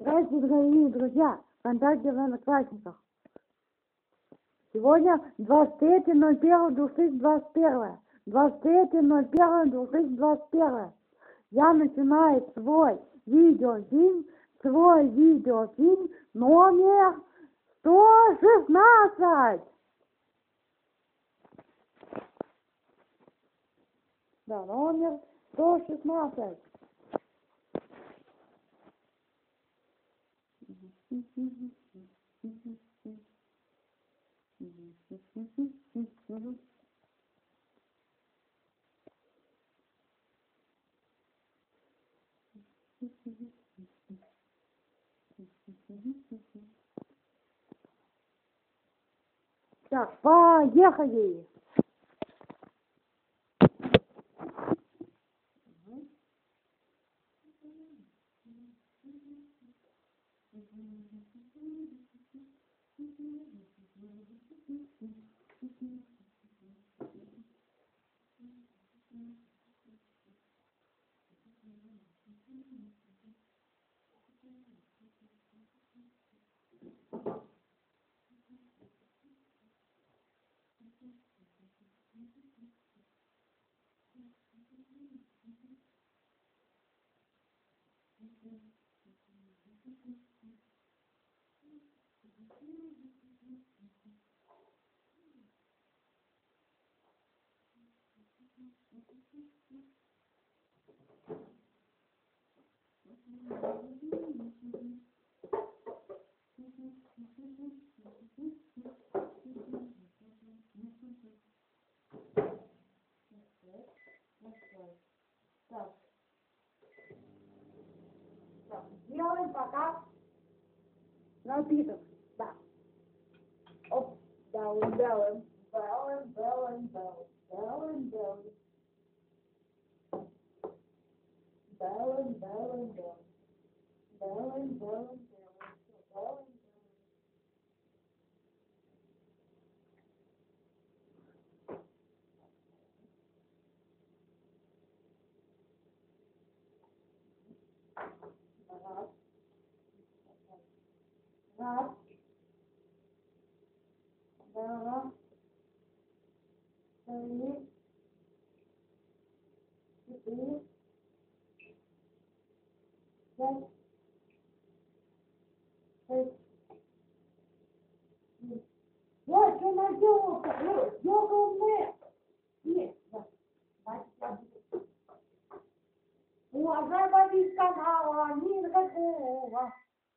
Здравствуйте, дорогие друзья, ВКонтакте в Одноклассниках. Сегодня 23.01.2021. 23.01.2021. Я начинаю свой видеофильм номер 116. Да, номер 116. Так, поехали! Делаем пока напиток. Да. Оп, делаем. Раз, два, три, четыре, пять, шесть. Я что наделал-то? Ёкалный! Нет, да. Уважаемый канала, никакого.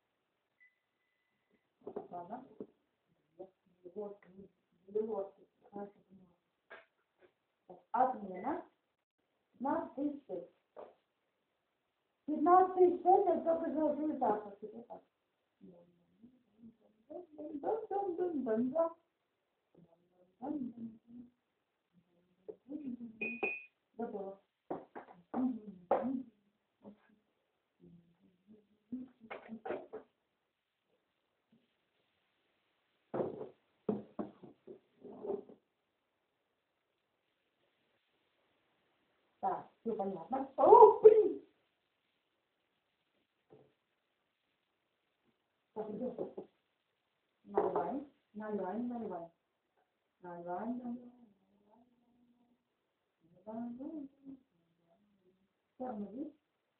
Ладно. Отмена. 15,6. 15,6 это только за результат. Готово. Так, все понятно. О, блин! Так, идем. Наливаем. Тормози.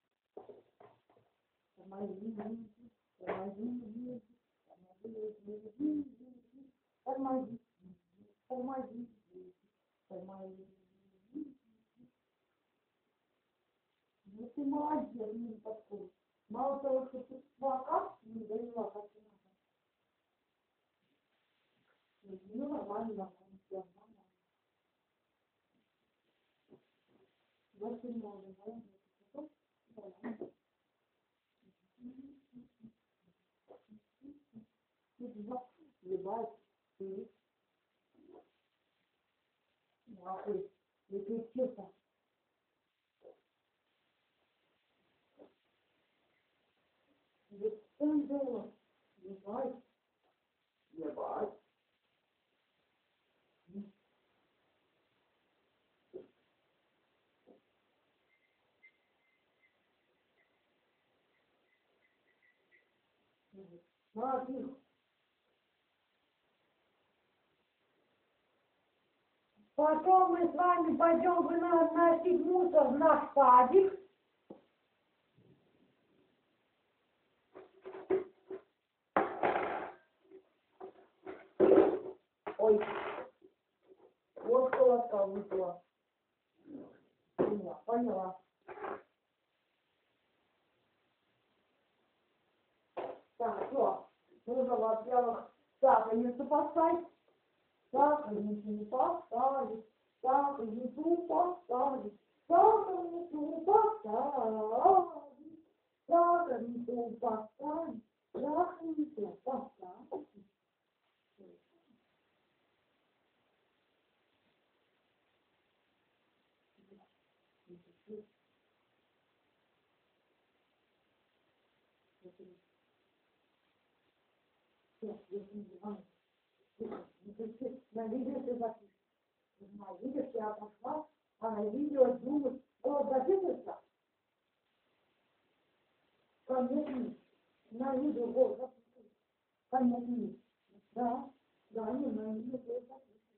Ну ты молодец, не подходит. Мало того, что ты плакат, не довела, как ты надо. Ну, нормально, нормально. Вот ты можешь, да? Любая, ты. Нахуй. И ты чё-то. Вот он делал. Любая. Молодец. Потом мы с вами пойдем выносить мусор в наш садик. Ой, вот колоска выпала. Поняла. Так, все. Нужно, во-первых, сахарницу поставить. Сахарницу поставить. Сахарницу поставить. Сахарницу поставить. Сахарницу поставить. Сахарницу поставить. На видео ты запишешь. На видео я пошла, а на видео думаю, о, запишется? Конечно, на видео голос запишется. Конечно, да, да, не на видео голос запишется.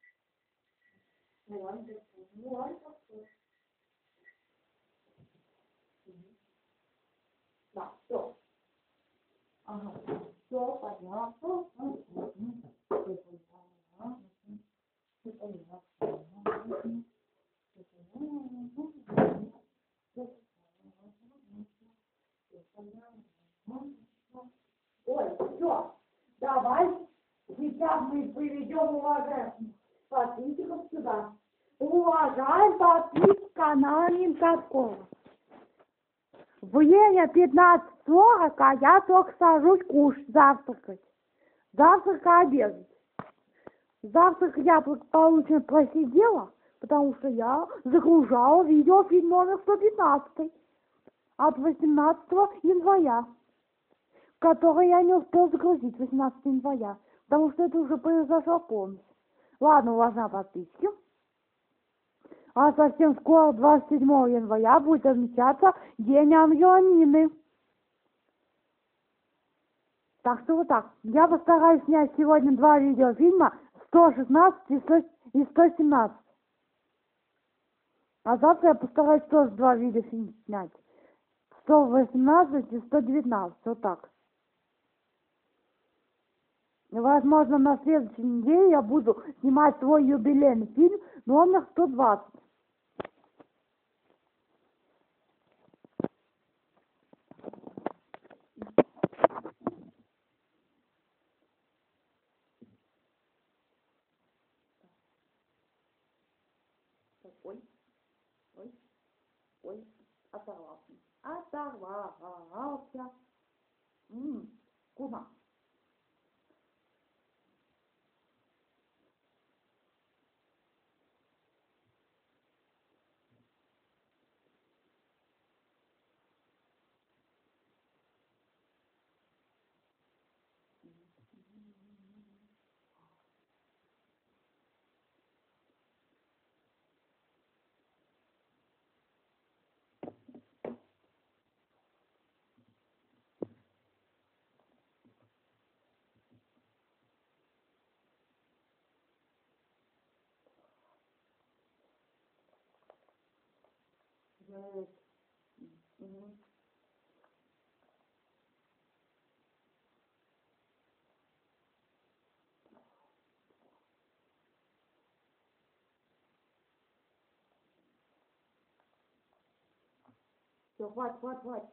Ну ладно, ну ладно, да, все. Ага, все понятно. Ой, все, давай, сейчас мы приведем уважаемых подписчиков сюда. Уважаемый подписчик канала Минкаткова. Время 15:40, а я только сажусь кушать, завтракать. Завтрак и обедать. Завтрак я благополучно просидела, потому что я загружала видеофильм номер 115 от 18 января, который я не успел загрузить 18 января, потому что это уже произошла полностью. Ладно, уважаемые подписчики. А совсем скоро, 27 января, будет отмечаться День Ангела Нины. Так что вот так. Я постараюсь снять сегодня 2 видеофильма, 116 и 117. А завтра я постараюсь тоже 2 видеофильма снять. 118 и 119. Вот так. Возможно, на следующей неделе я буду снимать свой юбилейный фильм номер 120. Ой, ой, ой, оторвался. Оторвался. Вкусно. Все, хватит. Хватит,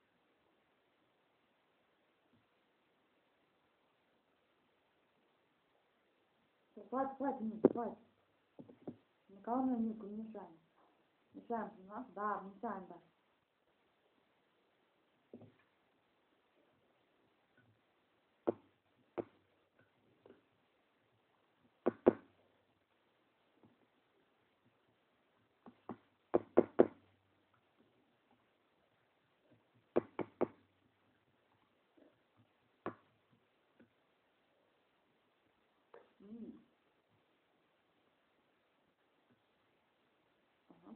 хватит. Никого на Нику не мешаем. Мешаем, понимаешь? Да, мешаем, да. Ага.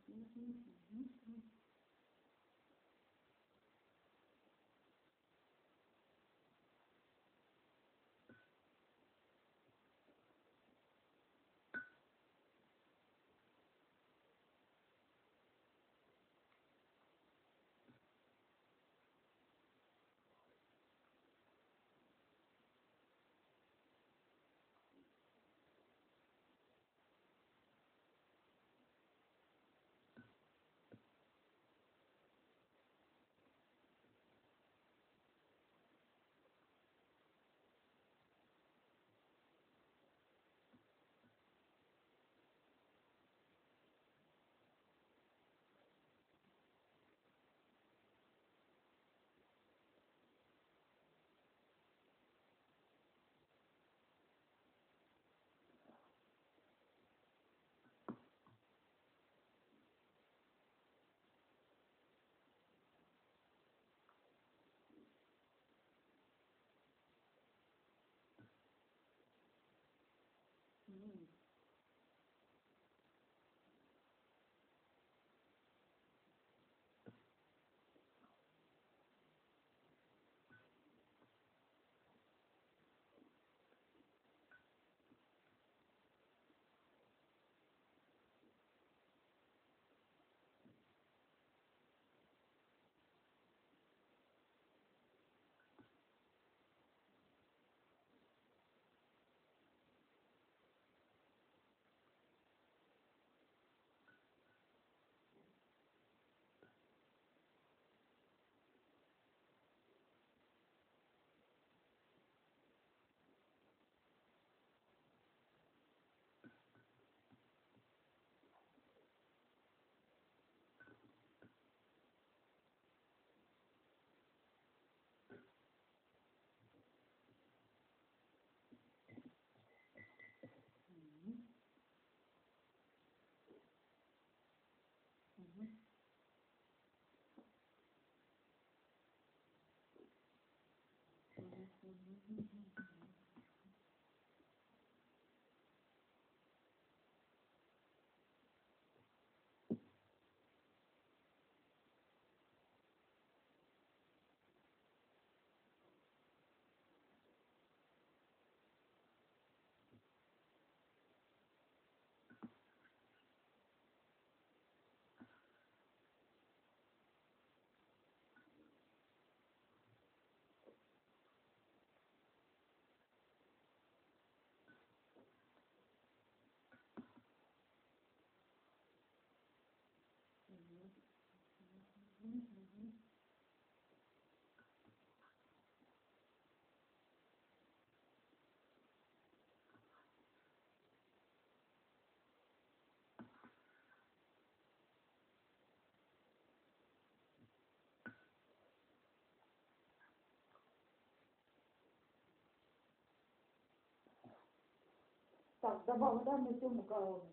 Так, добавляем еще макароны.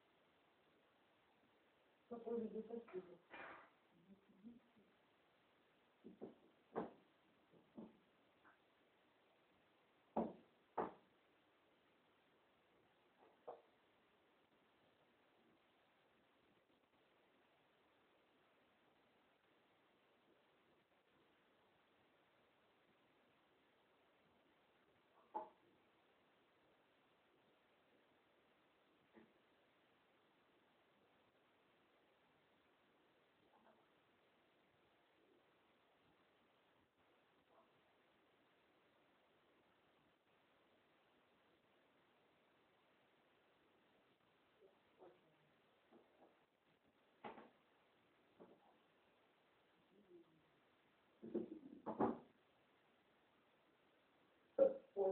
Какой же спасибо. Ой.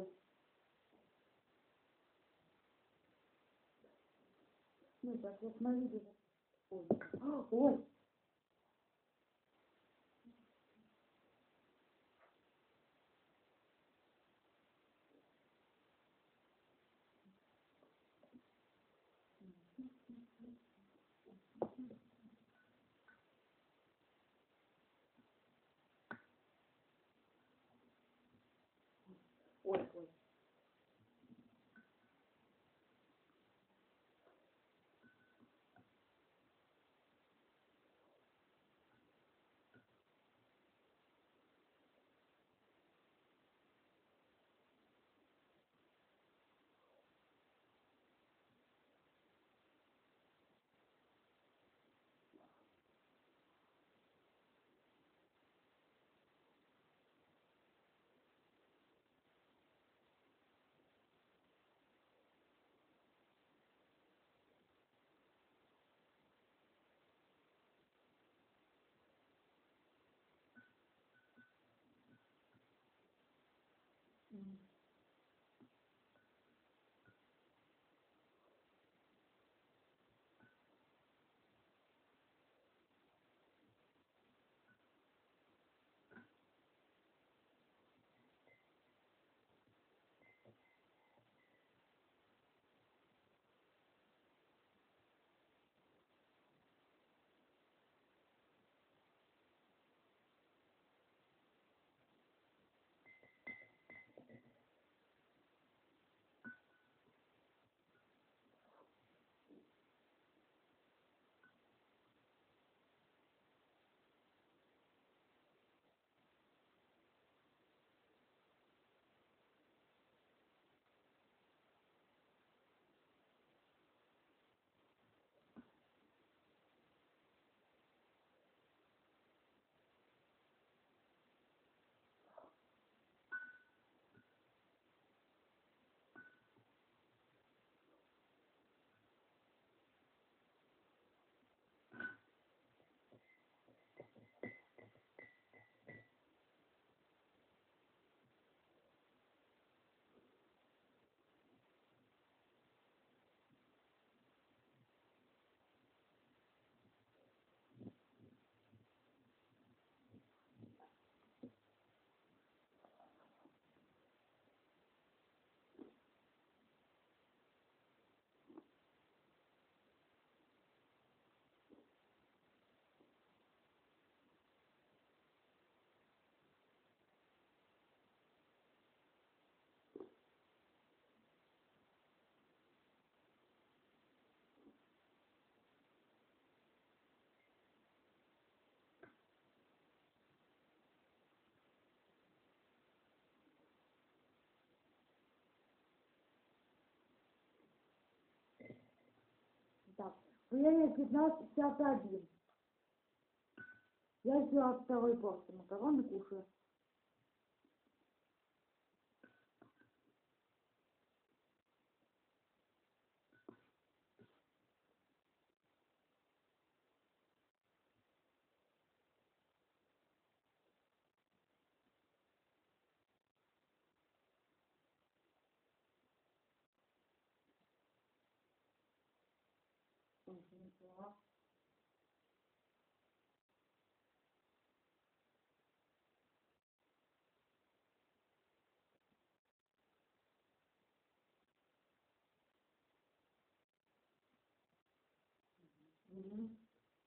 Ну, так вот смотрите. Ой. Ой. Ой, ой. Так, время 15:51. Я взяла второй порции макароны, кушаю. Мгм.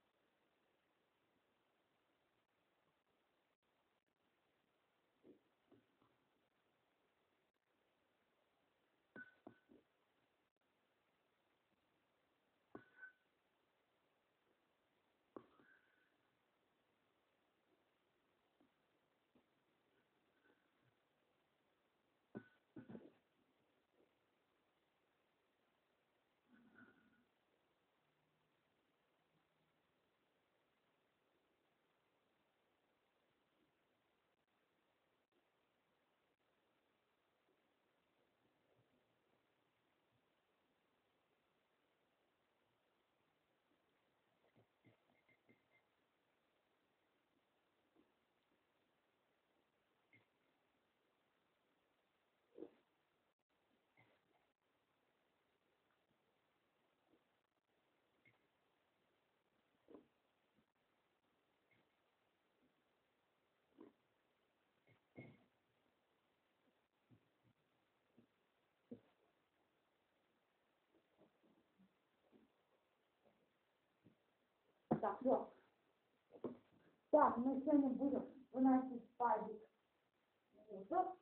Так, все. Так, мы сегодня будем выносить пазик. Мусор.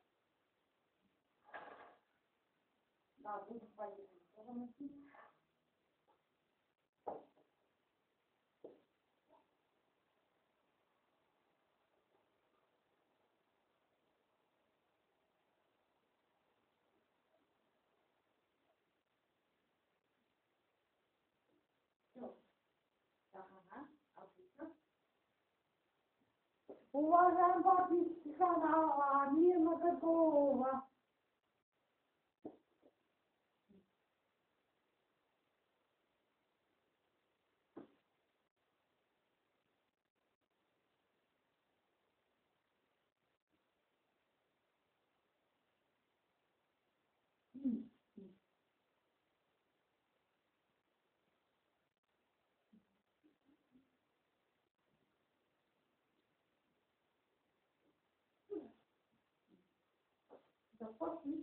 Да, будем пазик выносить. Все. Так, ага. Отлично. Уважаемые подписчики канала Мира Такого. Запустить.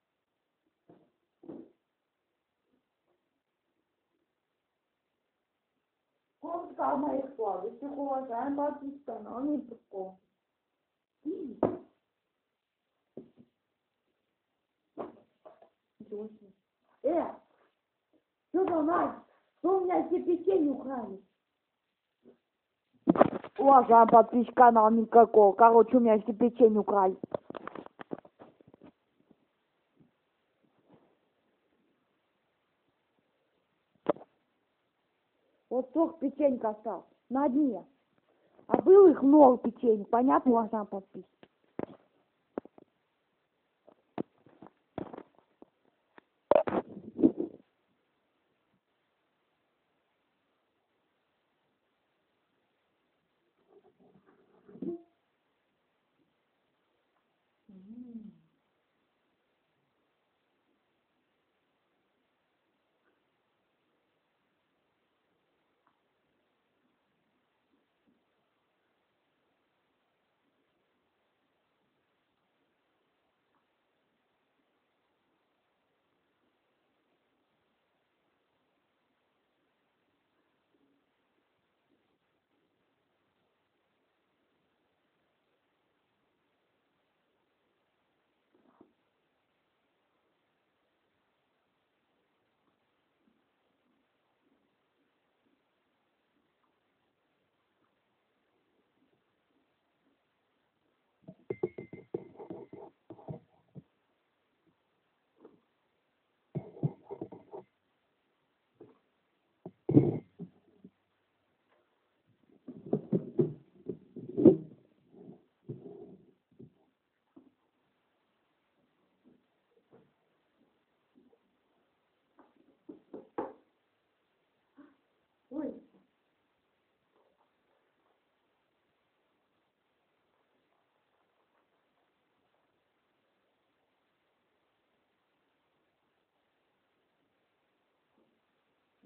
Коротко о моих сладостях, уважаемые подписчики канала Мира Такого. Что за мать? Что у меня все печенье украли? Уважаемый подписчик канала никакого. Короче, у меня все печенье украли. Вот только печенька осталось на дне. А было их много печенье. Понятно, уважаемый подписчик?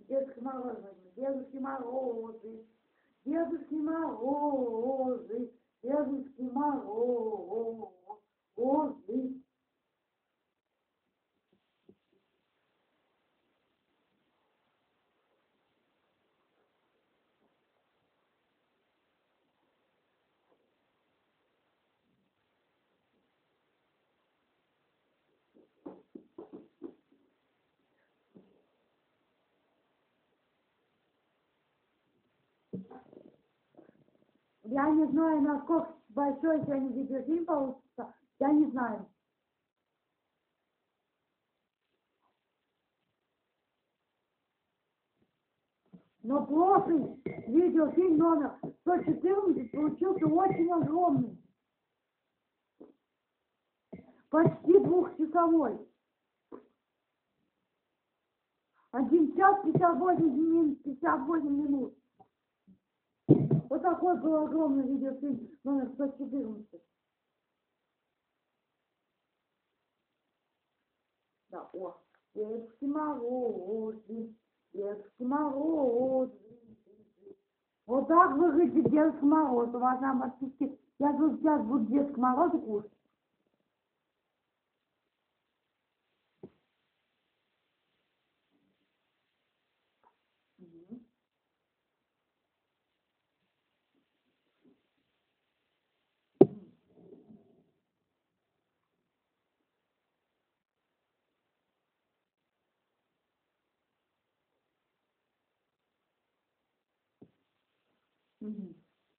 Дедушки Морозы, Дедушки Морозы, Дедушки Морозы, Дедушки Морозы. Я не знаю, насколько большой сегодня видеофильм получится. Я не знаю. Но прошлый видеофильм номер 114 получился очень огромный. Почти двухчасовой. 1 час 58 минут. Вот такой был огромный видеофильм номер 114. Да, о. Дедушки Морозы, Дедушки Морозы. Вот так выглядит Дедушка Мороз. Уважаемые подписчики, я тут сейчас буду Дедушка Мороза кушать. Мгм.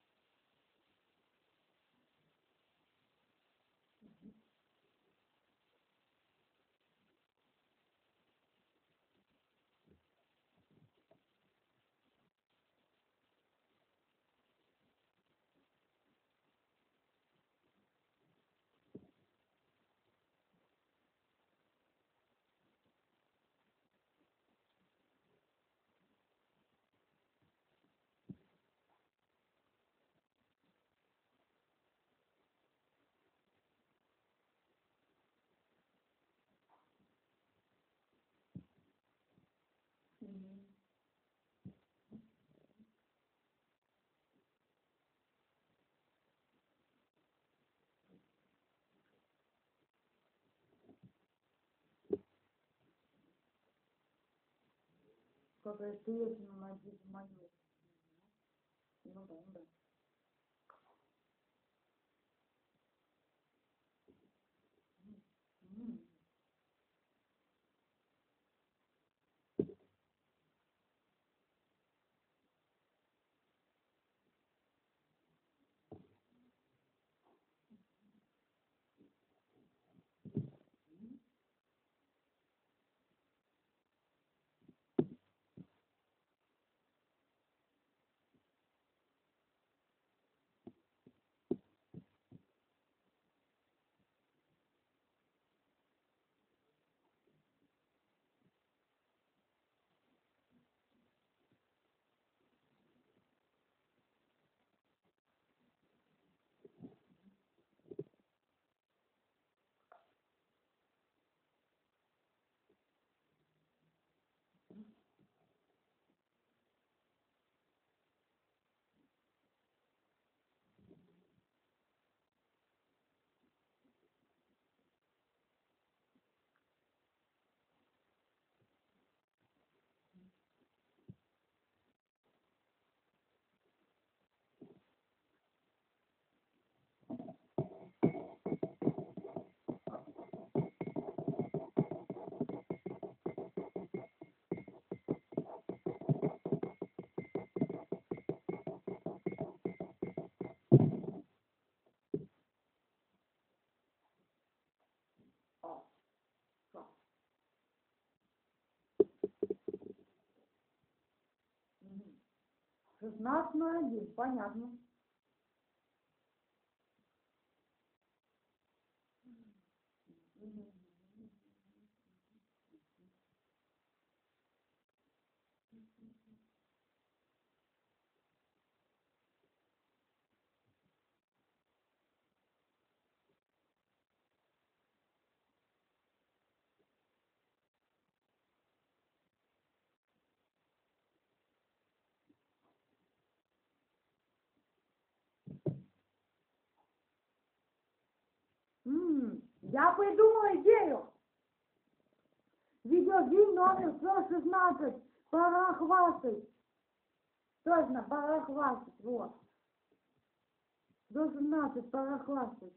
Какая интересная надежда мою. Ну да, да. М. А, что? 16:01, понятно. Мгм. Я придумала идею. Видеофильм номер 116. Пора хвастать. Точно, пора хвастать. Вот. 116, пора хвастать.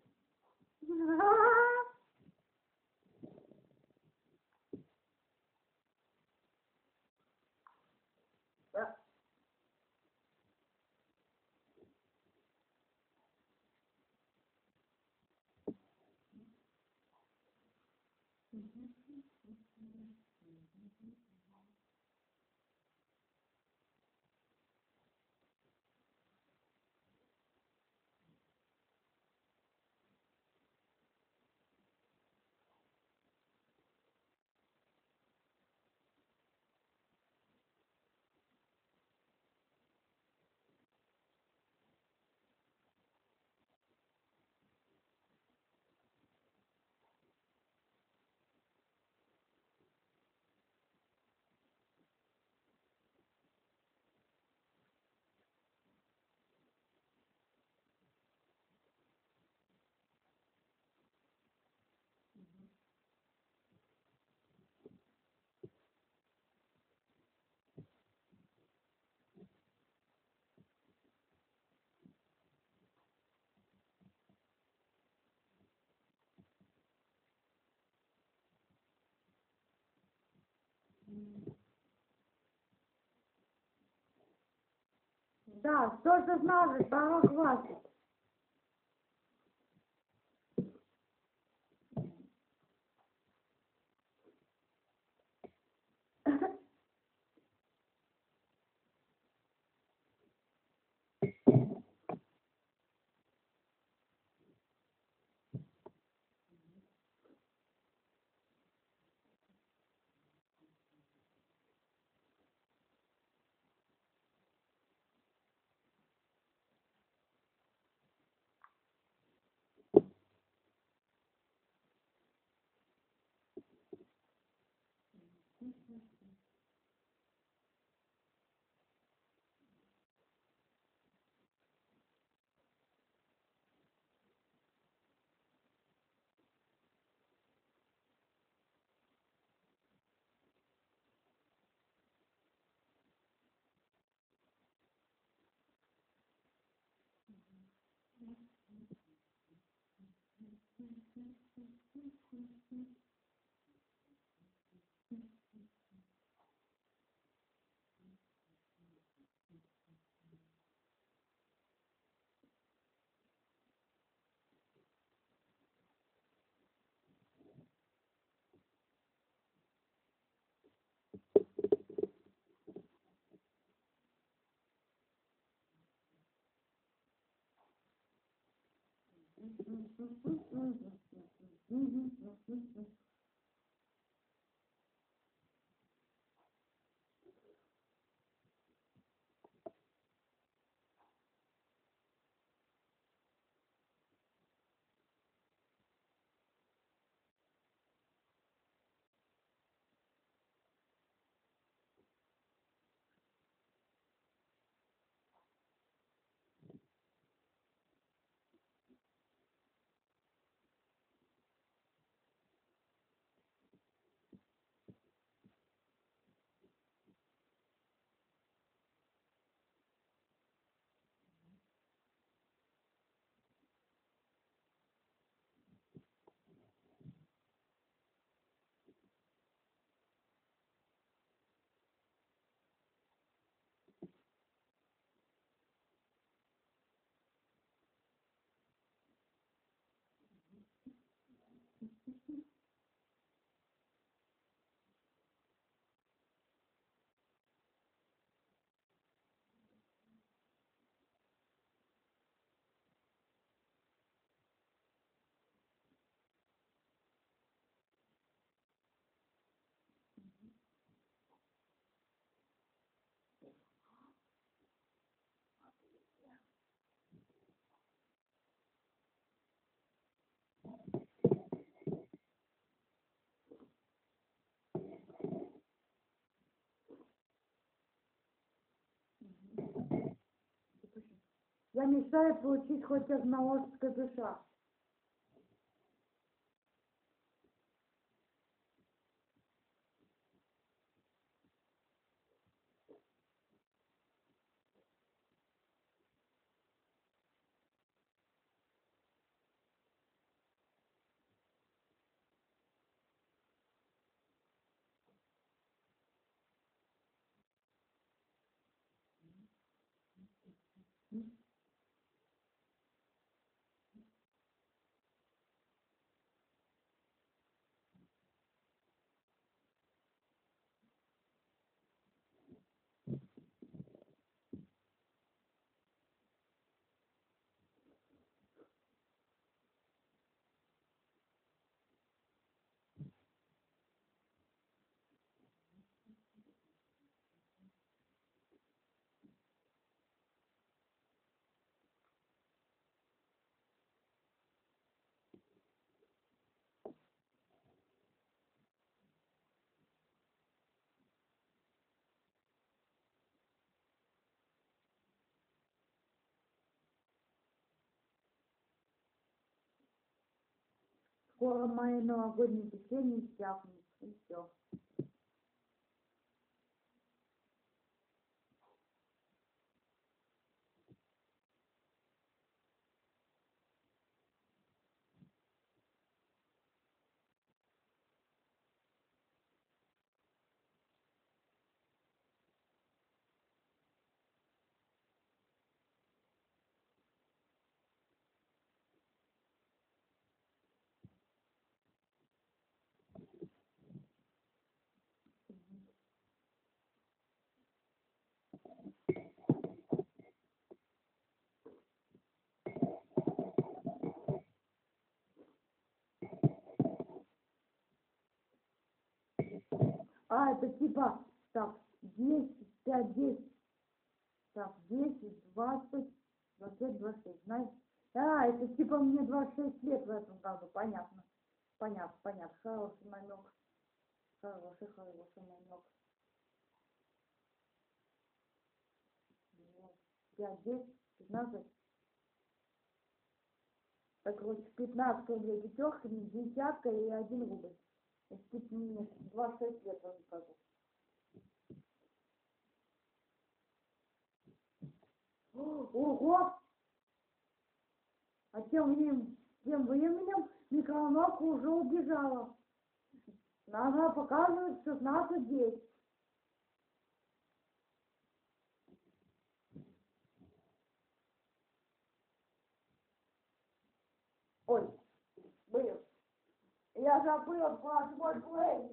Да, 116, пора хвастать. Я мечтаю получить хоть одного скопыша. Скоро мои новогодние песни иссякнут, и все. А, это типа, так, 10, 5, 10, так, 10, 20, 25, 26, знаешь? А, это типа мне 26 лет в этом году, понятно. Понятно, хороший намек. Хороший намек. 5, 10, 15. Так, короче, 15 рублей пятерка, десятка и 1 рубль. Если мне 26 лет, он скажу. Ого! А тем временем микроволновка уже убежала. Она показывает 16:10. Ой, блин, я забыла про свой плей.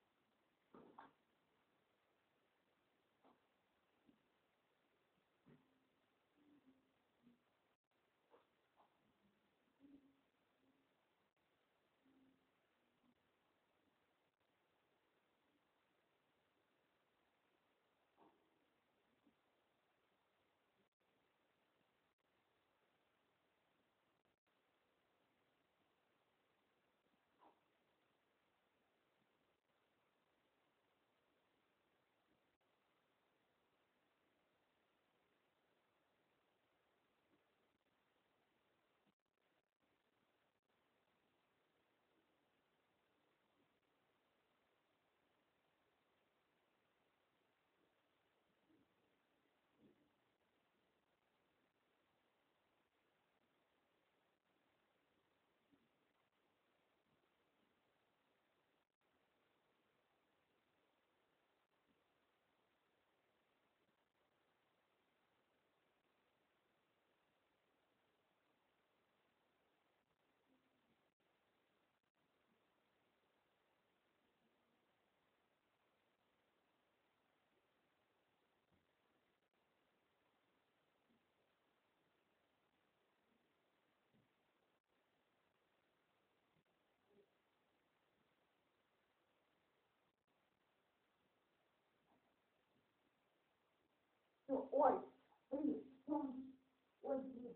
Ой, блин, ой, блин.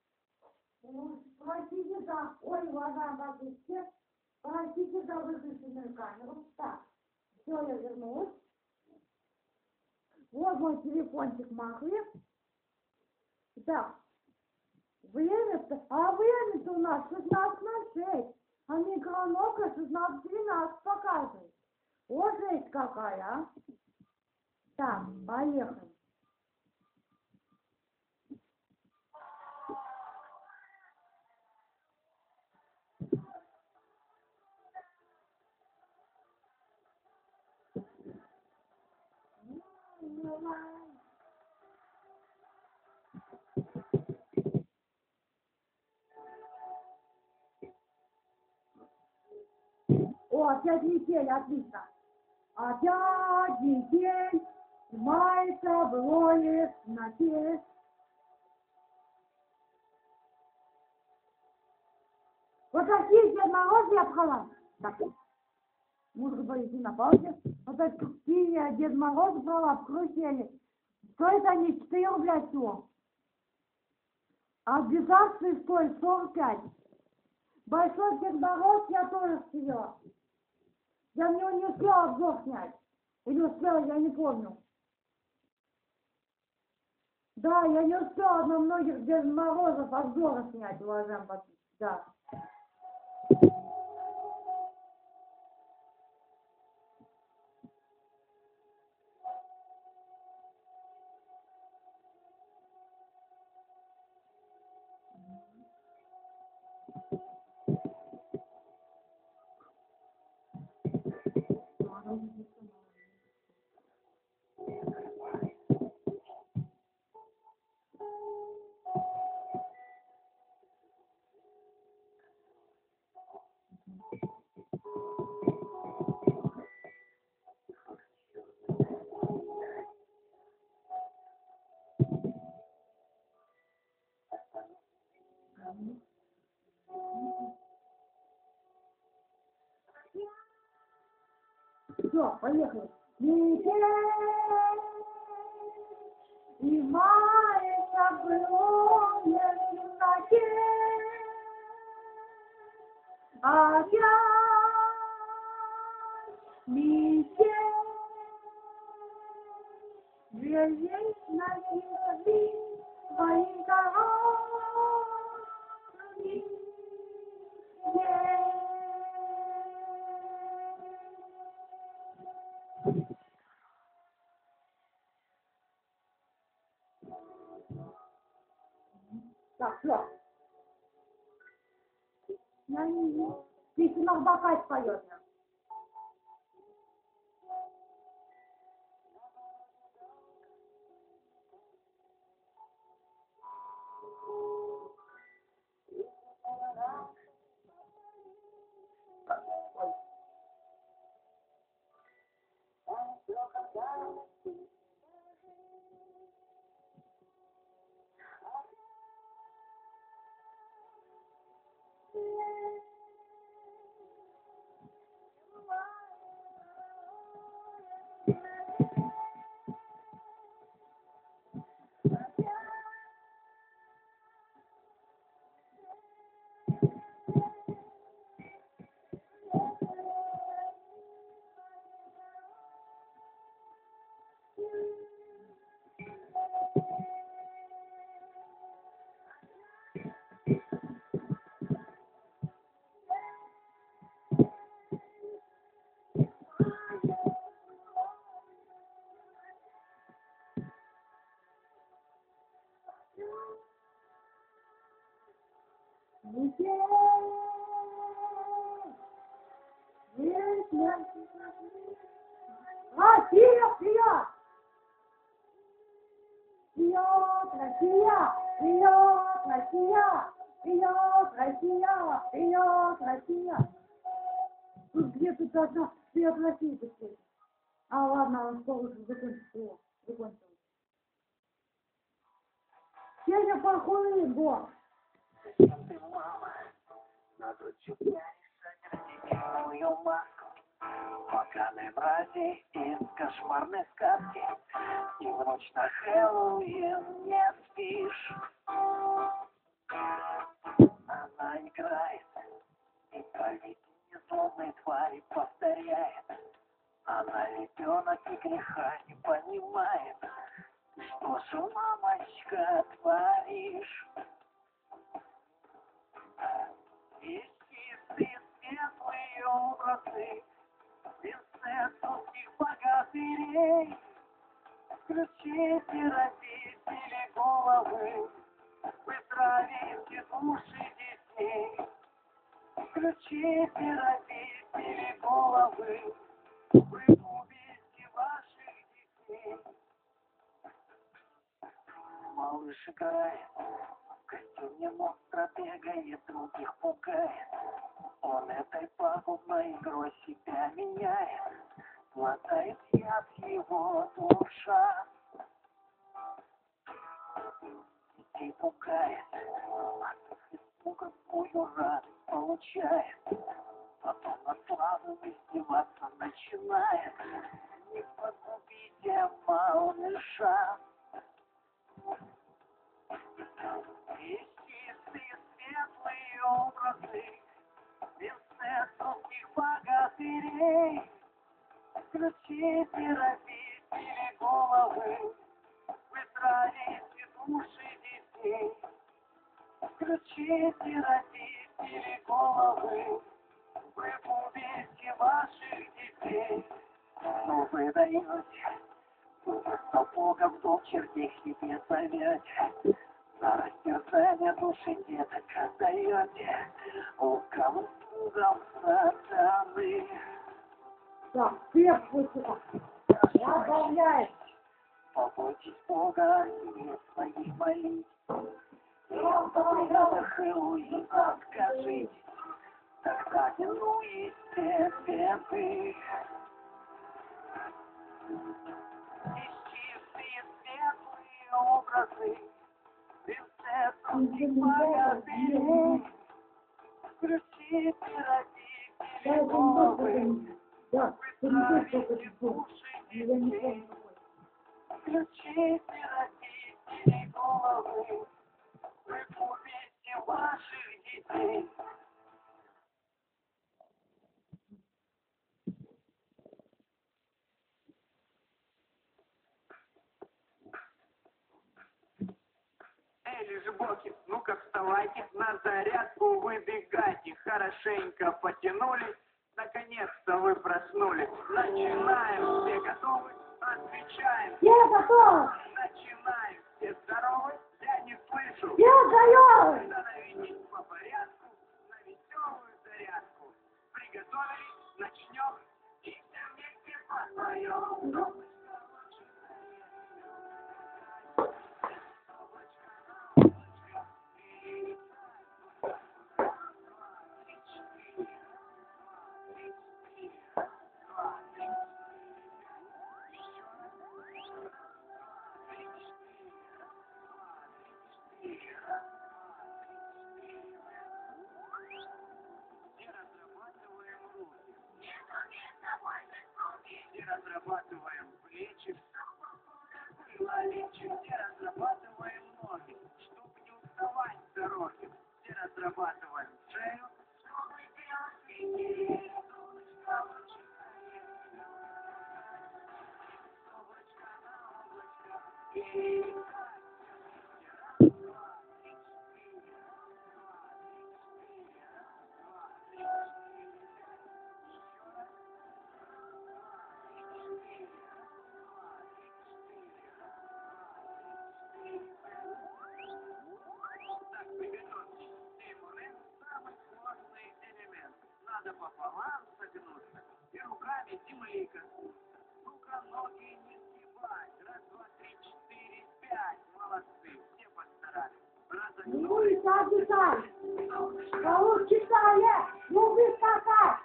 Простите за, ой, уважаемые все, простите за выключенную камеру. Так, все, я вернулась. Вот мой телефончик махлив. Так, время-то у нас 16:06, а микроволновка 16:12 показывает. О, жесть какая, а. Так, поехали. О, опять метель, отлично. Опять метель, снимается былое на те. Вот такие Дед Мороз я пхала. Так, музыка повесить на паузе. Вот такие Дед Мороз брала в карусели. Стоит они 4 рубля всего. А без акции стоит 45. Большой Дед Мороз я тоже съела. Я в него не успела обзор снять. Или успела, я не помню. Да, я не успела на многих Дед Морозов обзоры снять, уважаемые подписчики. Да. Все, поехали. Лететь и маяться в лунной темноте. Опять лететь, глядеть на земли свои дороги. Так, все. Я не... Ты иногда поет. Россия, вперед! Вперед, Россия! Вперед, Россия! Вперед, Россия! Вперед, Россия! Тут где-то должна вперед России быть. А ладно, он что уже закончил. Сеня, похуй, бо! Ты, мама, надучусь мою маску, поганые братья из кошмарной сказки, и в ночь на Хэллоуин не спишь. Она играет, и по виду злобной твари повторяет. Она ребенок и греха не понимает. Что же, мамочка, творишь? И чистые светлые образы принцессовских богатырей. Включите, родители, головы, вы травите души детей. Включите, родители, головы, вы убейте ваших детей. Малыш играет, в костюме монстра бегает, других пугает. Он этой пагубной игрой себя меняет, глотает яд его душа. Детей пугает, от испуга такую радость получает. Потом над славным издеваться начинает. Не погубите малыша. И чистые светлые образы принцессовских богатырей. Включите, родители, головы, вы травите души детей. Включите, родители, головы, вы убейте ваших детей. Но вы даете, вместо Бога в дом чертей себе зовете. На растерзание души деток отдаете лукавым слугам сатаны. Так, всех высоко. Добавляет. Побойтесь Бога и не своих молитв. И от обряда Хэллоуин откажитесь. Тогда не минуете беды. И чистые светлые образы принцессовских богатырей. Включите, родители, головы, Да. вы Зовите души детей, включите родители головы, вы убейте ваших детей. Эй, лежебоки, ну-ка вставайте, на зарядку выбегайте, хорошенько потянулись, наконец-то вы проснулись. Начинаем, все готовы, отвечаем. Я готов! Начинаем, все здоровы, я не слышу. Я даю! Становитесь по порядку, на веселую зарядку. Приготовились, начнем, и все вместе поем. Где разрабатываем плечи, ловичи, где разрабатываем ноги, чтобы не уставать с дороги, где разрабатываем шею, чтобы делать облачко на облачко. И самый сложный элемент. Надо пополам согнуться и руками землика. Ну-ка, ноги не сгибать. Раз, два, три, четыре, пять. Молодцы, все постарались. Разогнулись. Кого читали? Ну вы какая?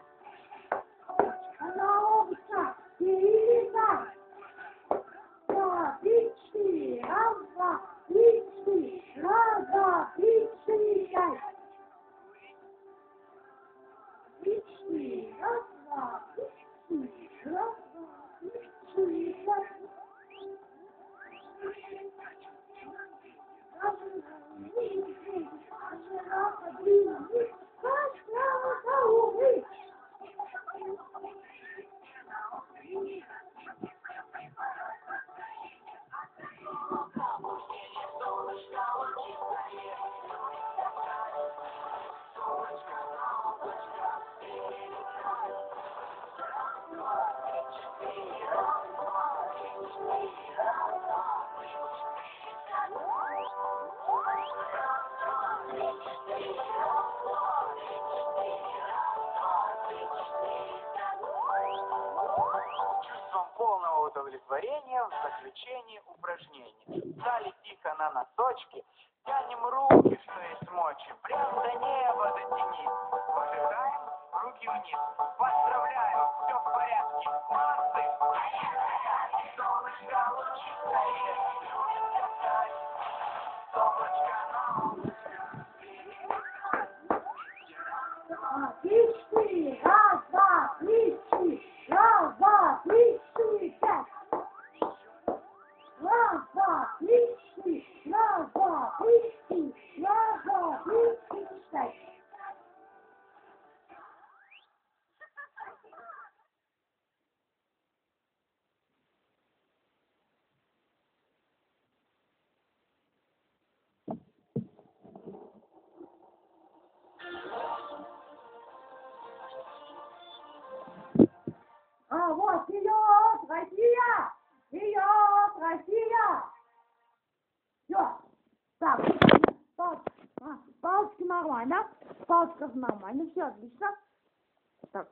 Она облако, перелетай. 2, 3, 4, раз, 2, 3, 4, раз, 2, 3, 4, 5. 3, 4, раз, 2, 3, 4, раз, 2, 3, 4, 5. Чувством полного удовлетворения в заключении упражнений. Встали тихо на носочки, тянем руки, что есть мочи, прям до неба дотянись. Выдыхаем, руки вниз. Поздравляю, все в порядке, молодцы. Солнышко лучистое, любит летать. Солнышко на облачко. 3, 4, раз, 2, 3, 4, раз, 2, 3, 4, 5. Раз, 2, 3, 4, раз, 2, 3, 4, раз, 2, 3, 4, 5. А вот вперед, Россия! Вперед, Россия! Все. Так, палочки нормально. В палочках нормально. Все отлично. Так.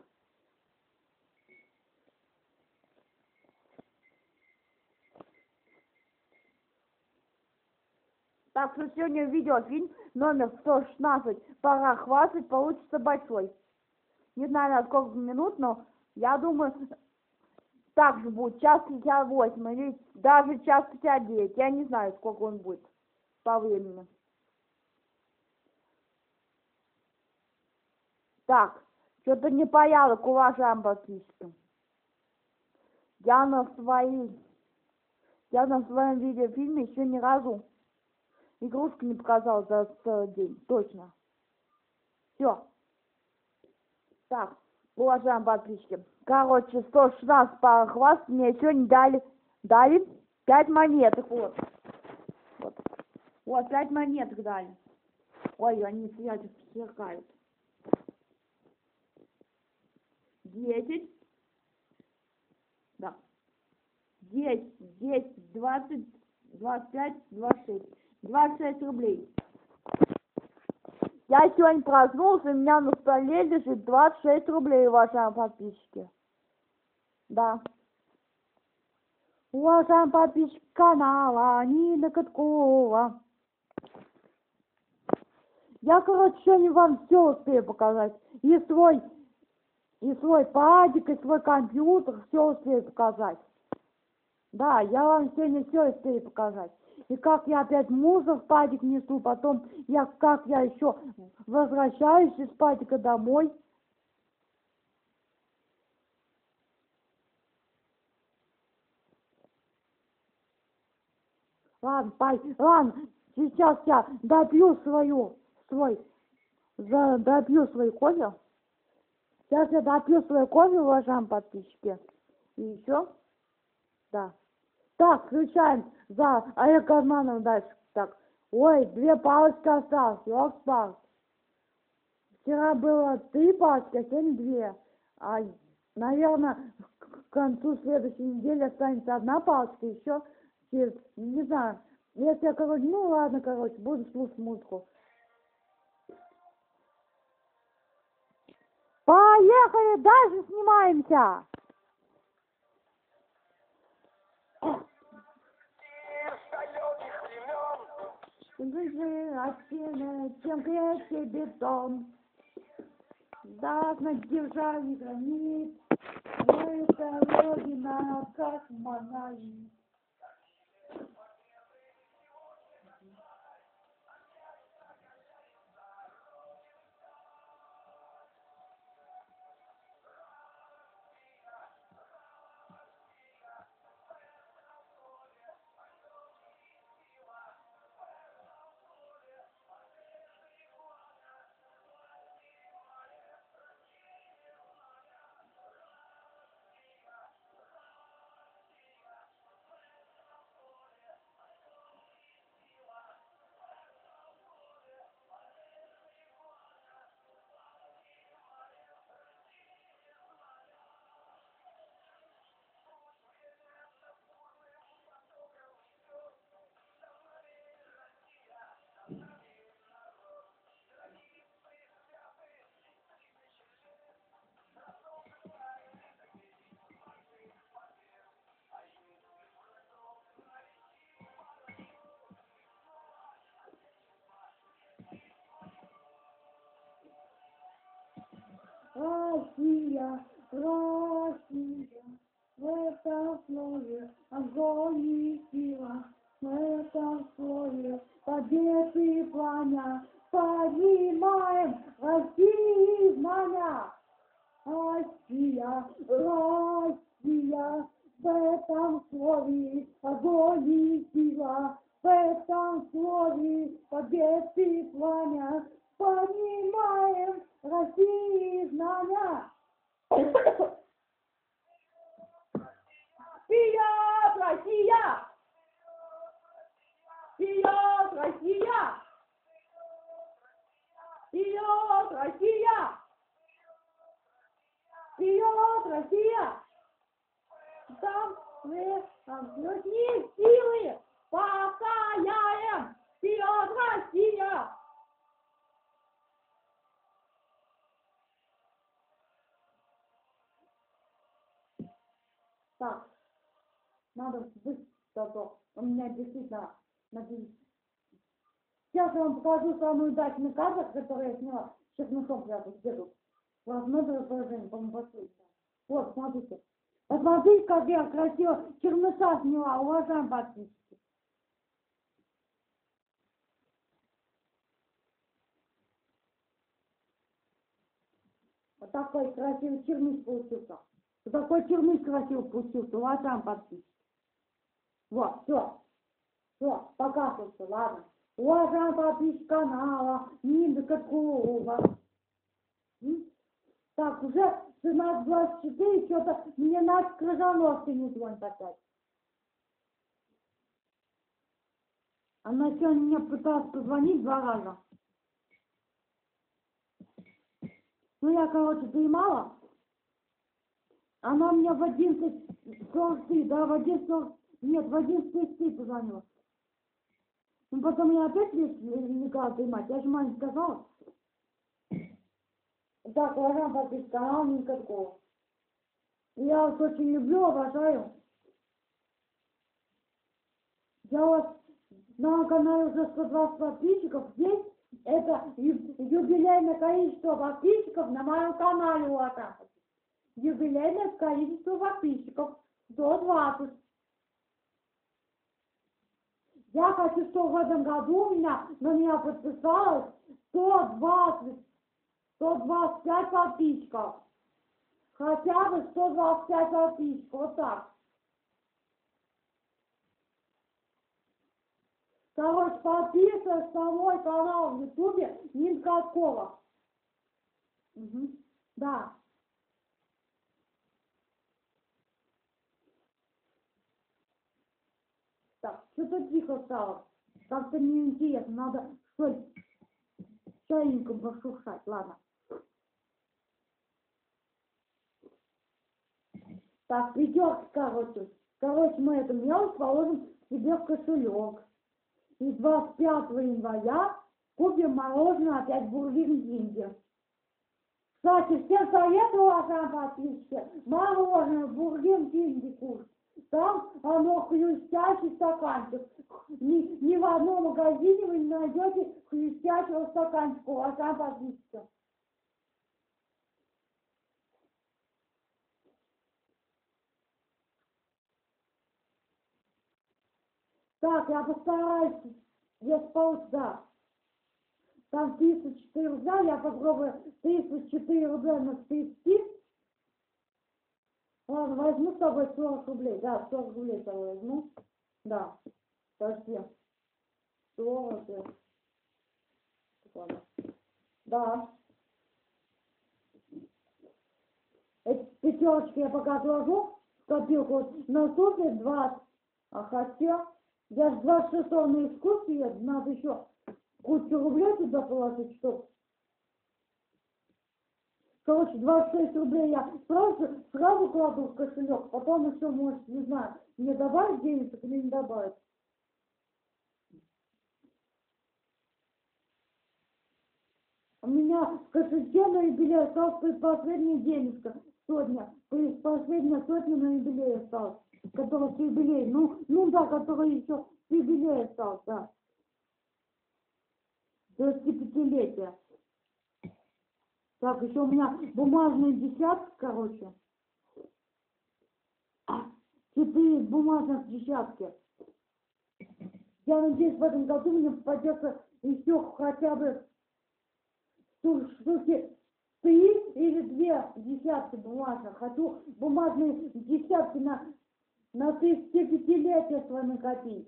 Так что сегодня видеофильм номер 116 «Пора хватать» получится большой. Не знаю на сколько минут, но я думаю, так же будет час 58 или даже час 59. Я не знаю, сколько он будет по времени. Так, что-то не порядок, уважаемые подписчики. Я на своей, я на своем видеофильме еще ни разу игрушку не показал за целый день, точно. Все. Так, уважаемые подписчики. Короче, 116 похваст мне еще не дали. Дали 5 монеток, вот. Вот, 5 монеток дали. Ой, они сверкают. 10. Да. 10, 20, 25, 26. 26 рублей. Я сегодня проснулся, у меня на столе лежит 26 рублей, уважаемые подписчики. Да. Уважаемые подписчики канала Нина Каткова. Я, короче, сегодня вам все успею показать. И свой падик, и свой компьютер, все успею показать. Да, я вам сегодня все успею показать. И как я опять мусор в падик несу, потом как я еще возвращаюсь из падика домой. Ладно, ладно, сейчас я допью допью свой кофе. Сейчас я допью свой кофе, уважаемые подписчики. И еще, да. Так, включаем за Олег Карманов дальше. Так, ой, 2 палочки осталось, ёлки-палки. Вчера было 3 палочки, а сегодня 2. А, наверное, к концу следующей недели останется 1 палочка, еще через, не знаю. Если я, короче, ну ладно, короче, буду слушать музыку. Поехали, дальше снимаемся. Чем крепче бетон, да, держали гранит, это родина, как монолит. Россия, Россия, в этом слове огонь и сила, в этом слове победы пламя, поднимаем России знамя. Россия, Россия, в этом слове огонь и сила, в этом слове победы пламя, поднимаем России знамя. Вперед, Россия! Вперед, Россия! Вперед, Россия! Вперед, Россия! Там мы не силы покаяем! Вперед, Россия! Так, надо быстро, у меня действительно надеюсь. Сейчас я вам покажу самый удачный кадр, который я сняла. Сейчас на том прямо где-то. Возможно, положение, по-моему, последнее. Вот, смотрите. Посмотрите, как я красиво черныша сняла, уважаемые подписчики. Вот такой красивый черныш получился. Такой черный красиво получился, уважаемый подписчик. Вот, все, показывайте, ладно. Уважаемый подписчик канала Нина Каткова. Так, уже 17:24, что-то мне наш Крыжановский не звонит опять. Она сегодня мне пыталась позвонить 2 раза. Ну, я, короче, поймала. Она мне в 11:43, да, в 11:40, нет, в 11:33 позвонила. Ну, потом я опять не стала поймать, я же маме сказала. Так, уважаемый подписчик, канал никакого. Я вас очень люблю, обожаю. Я вас на канале уже 120 подписчиков. Здесь это юбилейное количество подписчиков на моем канале, уважаемый. Юбилейное количество подписчиков 120. Я хочу, чтобы в этом году у меня на меня подписалось 125 подписчиков. Хотя бы 125 подписчиков. Вот так. Короче, подписывайтесь на мой канал в Ютубе Нина Каткова. Угу. Да. Так, что-то тихо стало. Как-то неинтересно. Надо что-то чайником пошуршать. Ладно. Так, пятерка, короче. Короче, мы эту мелочь положим себе в кошелек. И 25 января купим мороженое опять в Бургер Кинге. Кстати, всем советую, уважаемые подписчики, мороженое в Бургер Кинге кушать. Там оно хрустящий стаканчик. Ни в одном магазине вы не найдете хрустящего стаканчика, уважаемые подписчики. Так, я постараюсь, если получится, да. Там 34 рубля, я попробую 34 рубля на 30. Ладно, возьму с тобой 40 рублей. Да, 40 рублей с тобой возьму. Да. Подожди. 40. Ладно. Да. Эти пятерочки я пока отложу в копилку. Вот на сутки 20. А хотя я с 26 на экскурсию еду, надо еще кучу рублей туда положить, чтоб. Короче, 26 рублей я сразу кладу в кошелек, потом еще, может, не знаю, мне добавить денег или не добавить. У меня в кошельке на юбилей осталась последняя денежка, сотня. Последняя сотня на юбилей осталась, которая с юбилей. Ну да, которая еще с юбилей осталась, да. 25-летия. Так, еще у меня бумажные десятки, короче. 4 бумажных десятки. Я надеюсь, в этом году мне попадется еще хотя бы штуки 3 или 2 десятки бумажных. Хочу бумажные десятки на 35-летие свое накопить.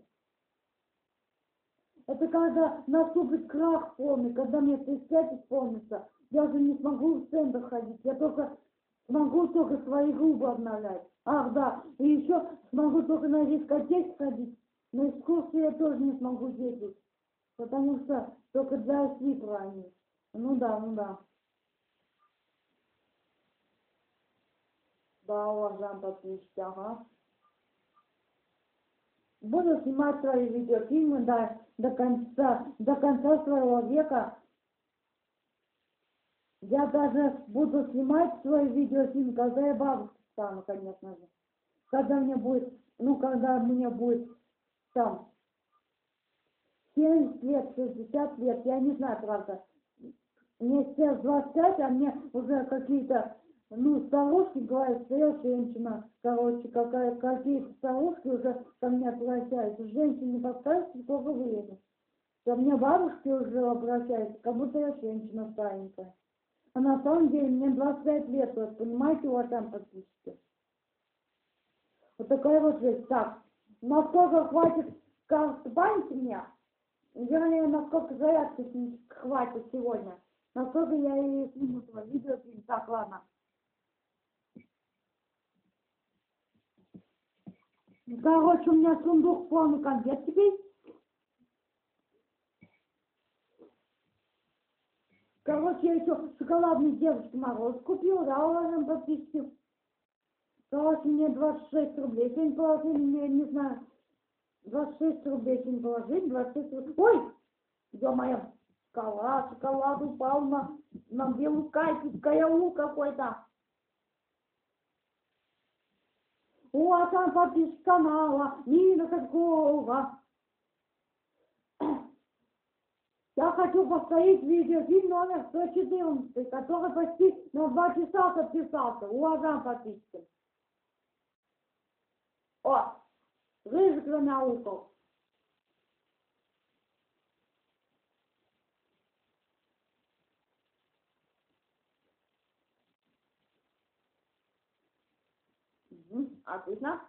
Это когда наступит крах полный, когда мне 35 исполнится. Я уже не смогу в центр ходить, я смогу только свои губы обновлять. Ах, да, и еще смогу только на дискотеку ходить. На экскурсии я тоже не смогу ездить, потому что только для слипра они. Ну да. Да, уважаемые подписчики, ага. Буду снимать свои видеофильмы до конца своего века. Я даже буду снимать свой видеофильм, когда я бабушкой стану, конечно же. Когда мне будет там 70 лет, 60 лет, я не знаю, правда. Мне сейчас 25, а мне уже какие-то, старушки говорят, что я женщина. Короче, какие-то старушки уже ко мне обращаются. Женщине не подскажете, сколько времени. Ко мне бабушки уже обращаются, как будто я женщина старенькая. А на самом деле мне 25 лет, вот, понимаете, уважаемые подписчики? Вот такая вот жизнь. Так, насколько хватит карты памяти мне? Вернее, насколько зарядки хватит сегодня. Насколько я и сниму свое видео. Так, ладно. Короче, у меня сундук полный конфет теперь. Короче, я еще шоколадный девушке Мороз купил, да, уважаемые подписчики. Короче, мне 26 рублей сегодня положили, мне не знаю, 26 рублей сегодня положили, 26 рублей. Ой, ё-моё, шоколад упал на белую кайф, караул какой-то. О, а там подписчик канала Нина Каткова. Я хочу повторить видеофильм номер 114, который почти на 2 часа подписался. Уважаемые подписчики. О, Рыжик намяукал. Отлично.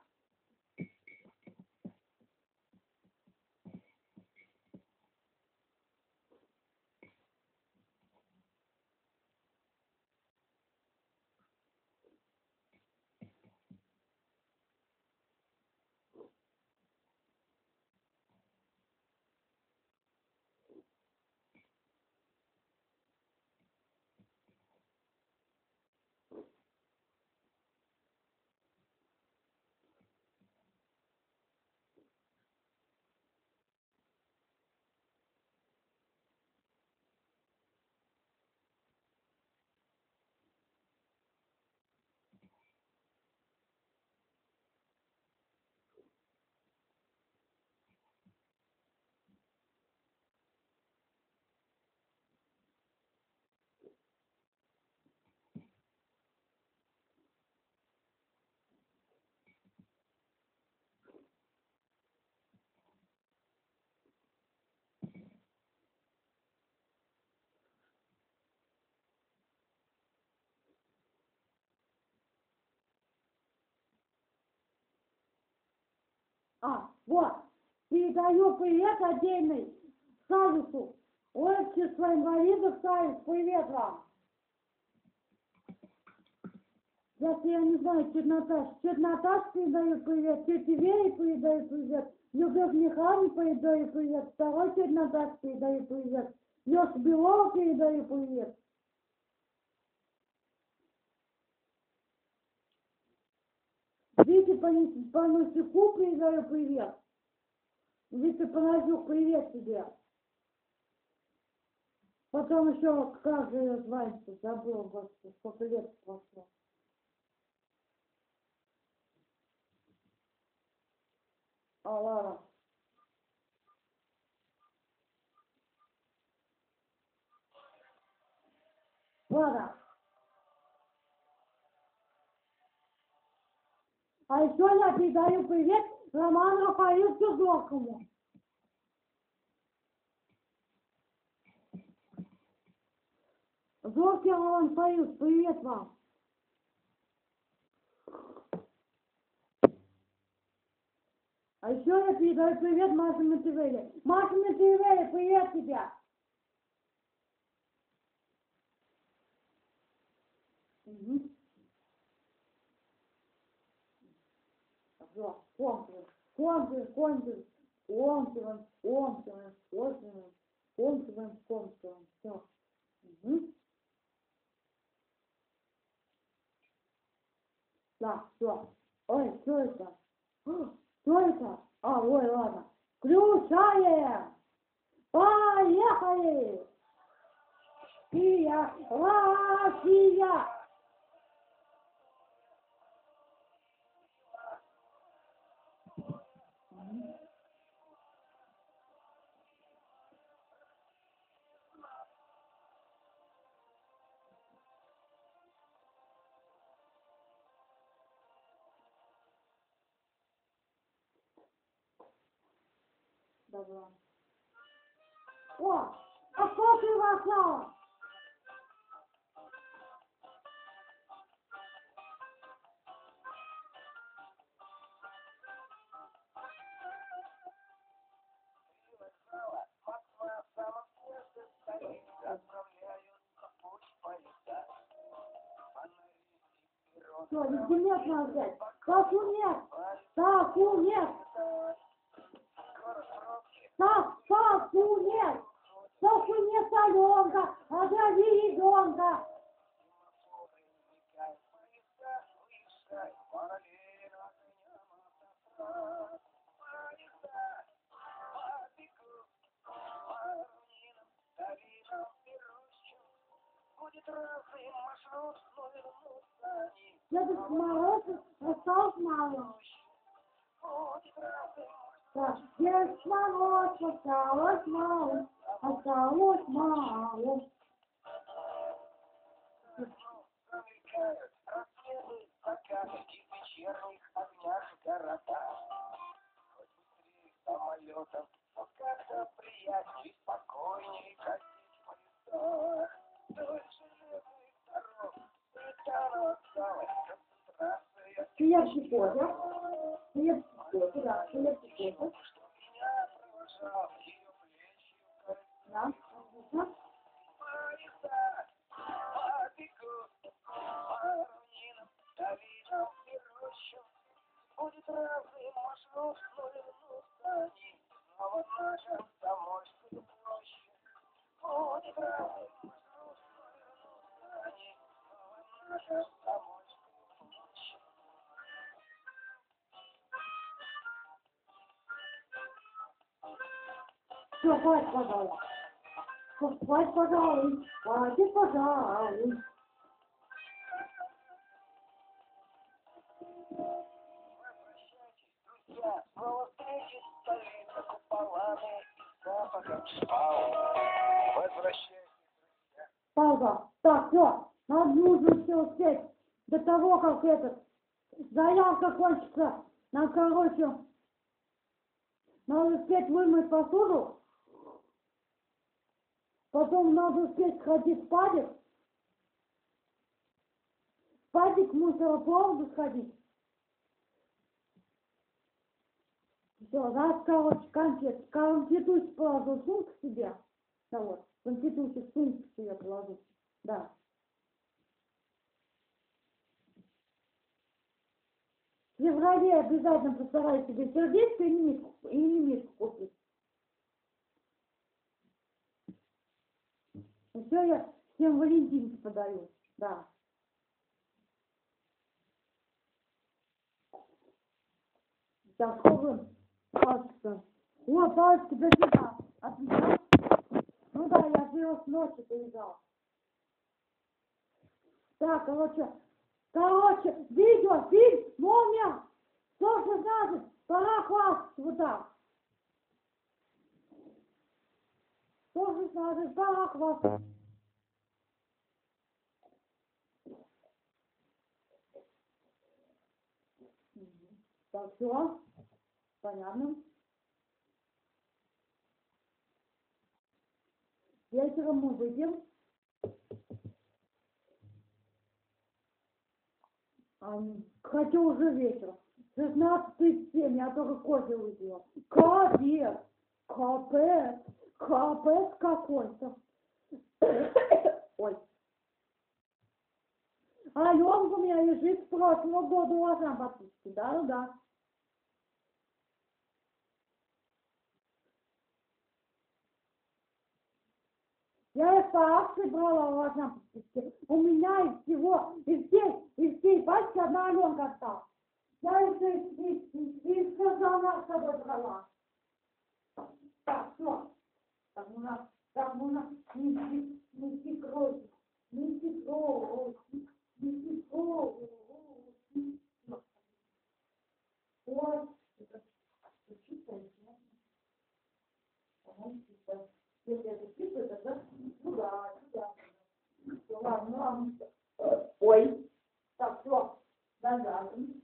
Вот. Передаю привет отдельный Савису. Общество инвалидов Савис, привет вам. Если я не знаю, тетя Наташа передаю привет, тете Вере передаю привет, Любовь Михайловне передаю привет, второй тетя Наташа передаю привет, Лёше Белова передаю привет. Вите Панасюку передаю привет. Вите Панасюк, привет тебе. Потом еще, как же ее звать, забыл, господи, сколько лет прошло. Ладно. Ладно. А еще я передаю привет Роману Рафаиловичу Зоркому. Зоркий Роман Рафаилович, привет вам. А еще я передаю привет Маше Мативелле. Маша Мативелле, привет тебя. Угу. Все, кончилось. Все. Угу. Да, все. Ой, что это? Что это? Ой, ладно. Включаем! Поехали! Россия! Добро. О, а сколько у вас стало? Все, везде нет надо взять. Сашу нет. Сашу нет. Сашу нет. Сашу нет, Аленка. Отзови ребенка. Дедушка Мороз осталось мало. Так, Дедушка Мороз осталось мало. Осталось мало. Вечерних огнях города. Хоть быстрее самолетом, но как-то приятней, спокойней катить в лесах. Вдоль железных дорог, сметана осталась, концентрация. Хлеб кофе. Хлеб кофе, да, хлеб кофе. Что меня провожал, ее плечи укоротили. Да, отлично. Поезда побегут по равнинам, долинам и рощам. Будет разный маршрут, но вернутся они снова в нашу Комсомольскую площадь. Будет разный маршрут, но вернутся они снова в нашу Комсомольскую площадь. Все, хватит, пожалуйста. Хватит, пожалуйста. Хватит, пожалуйста. Друзья, снова встретить столица куполами и запахом шпал. Возвращайтесь, друзья. Пауза. Так, все. Нам нужно все успеть до того, как заявка кончится. Нам, короче, надо успеть вымыть посуду. Потом надо успеть сходить в падик. В падик в мусоропроводу сходить. Все, раз, короче, конфетусь положу в сумку себе. Да вот, конфетусь в сумку себе положу. Да. В феврале обязательно постараюсь себе сердечко и мимишку купить. Еще я всем Валентинке подарю. Да. Так, сколько? Палочка. О, палочка для себя. Отлично. Ну да, я же его с ночи повязал. Так, короче, видео, фильм, молния. 116, пора хвастать вот так. 116, пора хвастать. Так, все. Понятно. Вечером мы выйдем. Хотя уже вечер. 16:07, я только кофе выпила. Капец! Капец какой-то. Ой. Аленка у меня лежит с прошлого года у вас на подписке. Да. Я их по акции брала у вас на подписке. У меня из всей пачки одна Аленка осталась. Я из казана с собой брала. Так, все. Так можно нести кровь. Вот. Если это чисто, тогда сюда. Все, ладно. Ой. Так, все. Зажатым.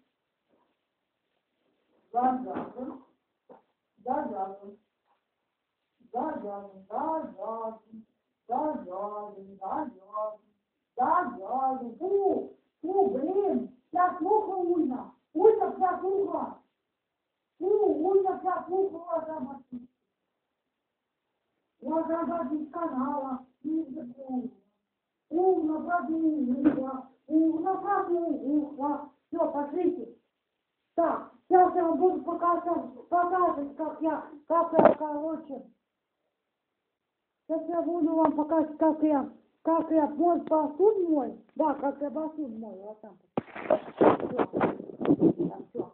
Блин, вся плохо ульна. Ульна вся плохо. Ульна вся плохо там. Я забыть канала. Умно, подумала. Направо угла. Все, пошлите. Так, сейчас я вам буду показывать, короче. Сейчас я буду вам показывать, как я вот посуд мой. Да, как я посуд мой. Вот там. Все.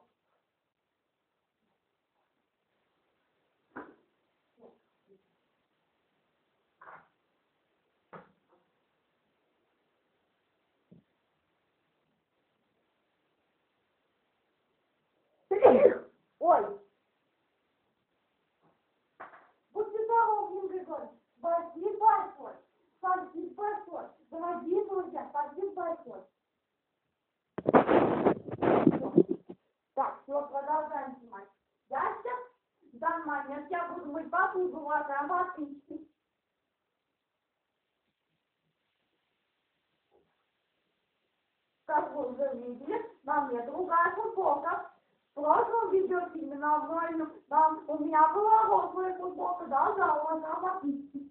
Ой. Будьте здоровы, Владимир Григорьевич. Спасибо большое. Спасибо большое. Дорогие друзья, спасибо большое. Так, все, продолжаем снимать. Я сейчас, в данный момент, я буду мыть посуду, уважаемые подписчики. Как вы уже видели, на мне другая футболка. В прошлом видеофильме у меня была розовая футболка, да, уважаемые подписчики.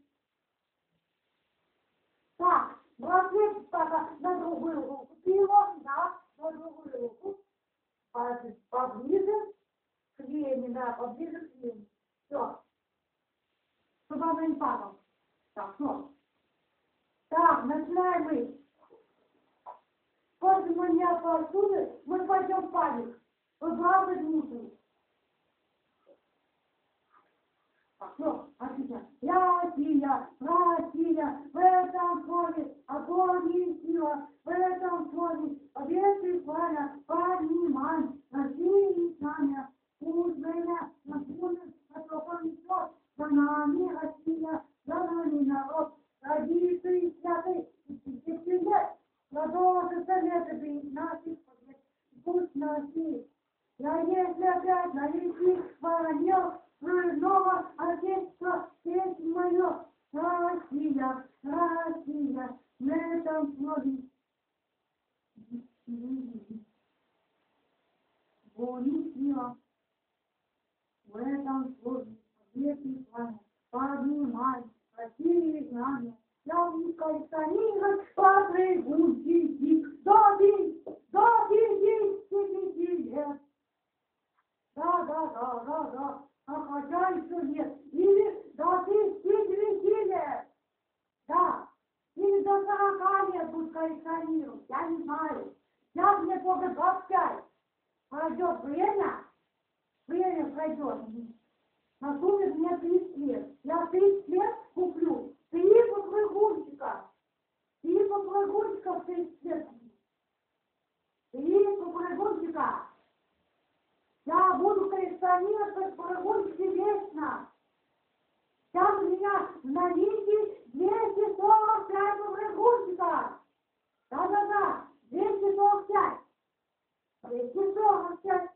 Так, браслет пока на другую руку. Ты его, да, на другую руку. Поближе к вене, да, поближе к вене. Все. Чтобы она не падала. Так, все. Так, начинаем мы. После моей посуды мы пойдем в паник. Выбрасывать мусор. Так, все, отлично. Россия, в этом слове огонь и сила, в этом слове победа и слава, поднимай, Россия и знамя, пусть время наполнит, несет, за нами Россия, за нами народ, традиции святой, и 50 лет, продолжится лето наших побед, пусть Россия. Я если опять налетит воронье, снова отечество, честь мое, Россия, Россия, на этом слове. Воли сила, в этом слове, ответы слава, поднимай, Россия знамя, я пускай станина, попрыгунчики, до 50 лет. Да, а хотя еще нет. Или до 39 лет. Да. Или до 40 лет пускай экзаменируют. Я не знаю. Сейчас мне только 25. Пройдет время пройдет. Наступит мне 30 лет. Я 30 лет куплю 3 попрыгунчика. 3 попрыгунчика в 30 лет. 3 попрыгунчика. Я буду коллекционировать попрыгунчики вечно. Сейчас у меня в наличии 245 попрыгунчика. Да, 245. 245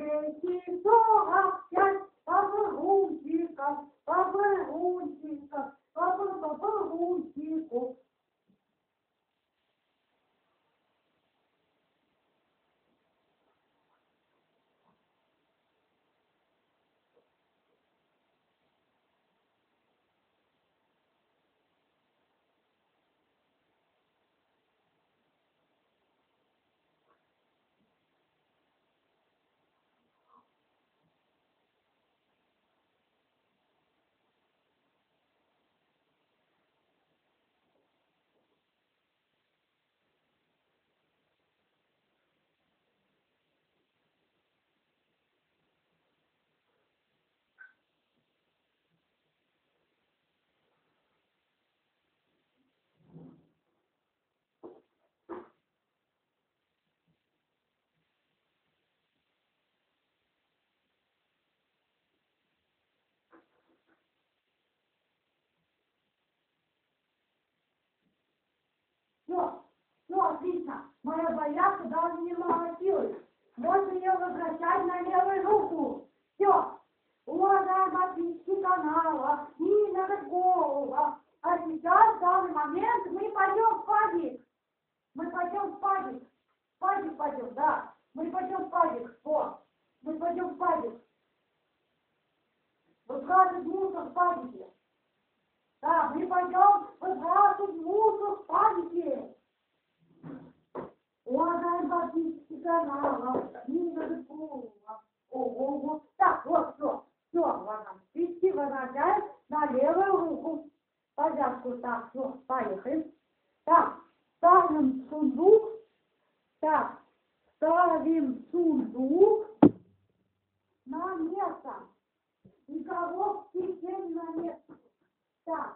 попрыгунчиков. Все, отлично. Моя боярка даже не молотилась. Можно ее возвращать на левую руку. Все. Уважаемые подписчики канала, Нина Рыгова. А сейчас, в данный момент, мы пойдем в падик. Мы пойдем в падик. В падик пойдем, да. Мы пойдем в падик. Вот. Мы пойдем в падик. Выбрасывать мусор в падике. Да, мы пойдем выбрасывать мусор в падике. Уважаемые подписчики канала, Нина Рыбкова. Ого. Так, вот, все, ладно. Подписчики возвращаем на левую руку. Повязку, так, все, поехали. Так, ставим сундук. Так, ставим сундук на место. Никого в печенье на место. Так.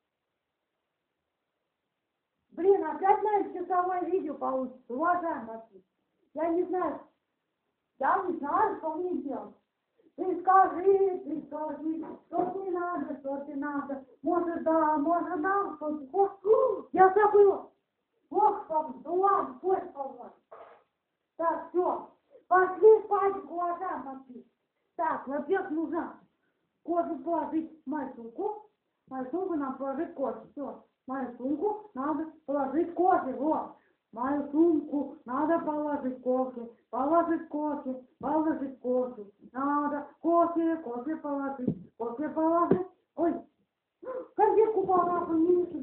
Блин, опять, наверное, часовое видео получится. Уважаемые подписчики. Я не знаю, что мне делать. Ты скажи, что не надо, что ты надо. Может, да, что ты хочешь. Я забыла. Бог поможет. Ну ладно, пусть поможет. Так, все. Пошли спать, уважаемые подписчики. Так, во-первых, нужно кофе положить в мою сумку. Мою сумку надо положить кофе. Все. Мою сумку надо положить кофе. Вот. Мою сумку надо положить кофе. Положить кофе. Надо кофе положить. Ой, конфетку положу.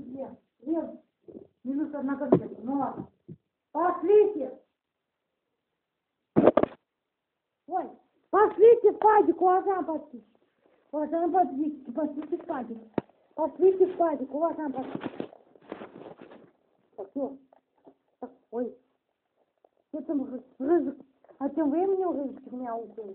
Минус одна конфетка. Ну ладно. Пошлите. Ой, пошлите в падик, уважаемые подписчики. Пошлите в падик. Уважаемые подписчики. Так, все. Так, ой. Что там рыжик? А тем временем рыжик мяукает.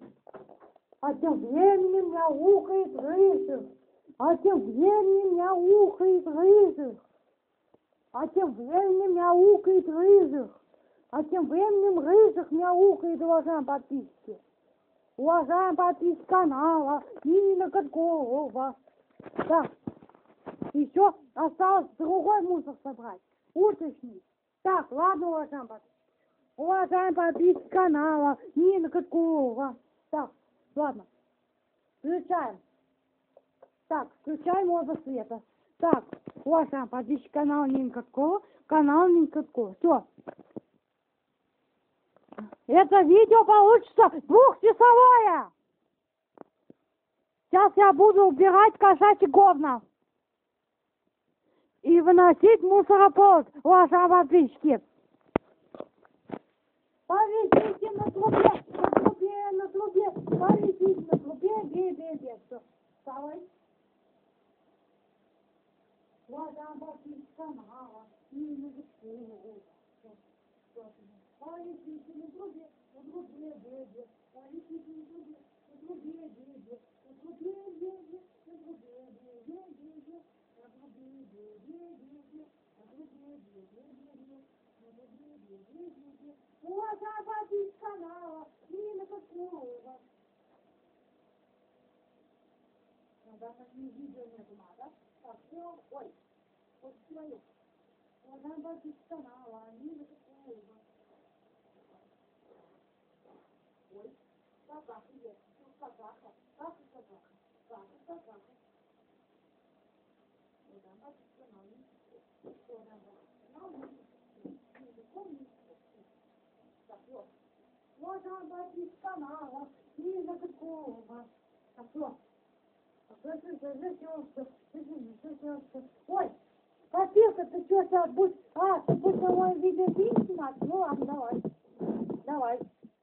Рыжик мяукает, уважаемые подписчики. Уважаемые подписчики канала Нина Каткова. Так, еще осталось другой мусор собрать. Уточнить. Так, ладно, уважаемые подписчики канала Нина Каткова. Так, ладно. Включаем. Так, включаем оба света. Так, уважаемые подписчики канала Нина Каткова. Все. Это видео получится 2-часовое. Сейчас я буду убирать кошачьи говна и выносить мусоропровод, уважаемые подписчики. Повесите на трубе, повесите на трубе, все. Вставай. Уважаемые подписчики канала Нина Каткова. Повесите на трубе, уважаемые канала Нина Каткова. Даже видео нету, надо. Так, все, ой, вот свое. Уважаемые канала Нина Каткова. Ой, собака есть, собака. Можно обратить канала Нина Каткова. Так что? Ой, Копилка, ты что сейчас будешь? Ты будешь на мой видеофильм снимать? Ну ладно, давай.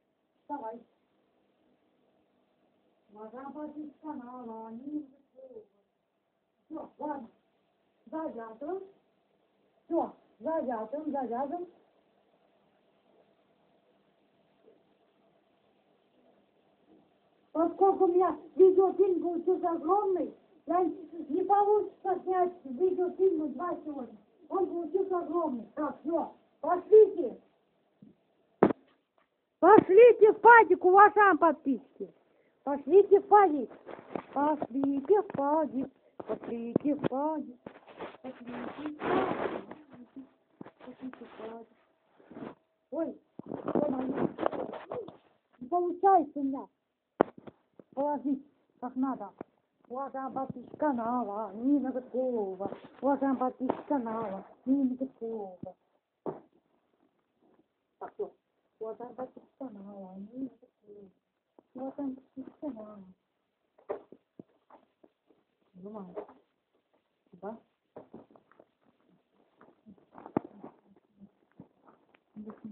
Можно обратить канала Нина Каткова. Все, ладно. Завязываем. Все, завязываем. Поскольку у меня видеофильм получился огромный, я не получится снять видеофильм 2 сегодня. Он получился огромный. Так, все, пошлите. Пошлите в падик, уважаемые подписчики. Пошлите в падик. Ой, не получается у меня положить как надо. Уважаемые подписчики канала Нина Каткова. Уважаемые подписчики канала Нина Каткова. Так, все. Уважаемые подписчики канала Нина Каткова. Уважаемые подписчики канала. Думаю. Да?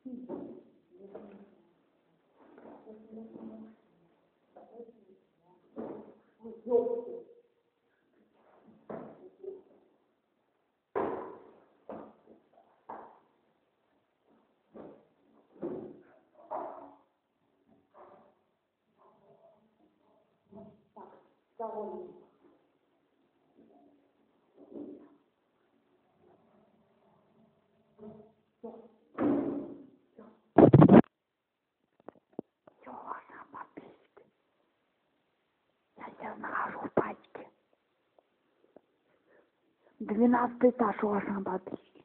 Я сейчас нахожу в пачке. 12 этаж, уважаемые подписчики.